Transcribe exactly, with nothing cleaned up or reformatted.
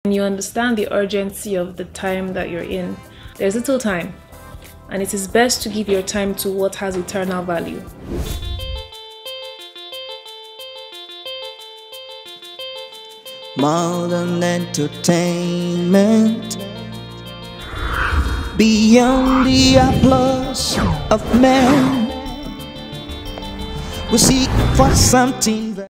When you understand the urgency of the time that you're in, there's little time, and it is best to give your time to what has eternal value. Modern entertainment, beyond the applause of men, we seek for something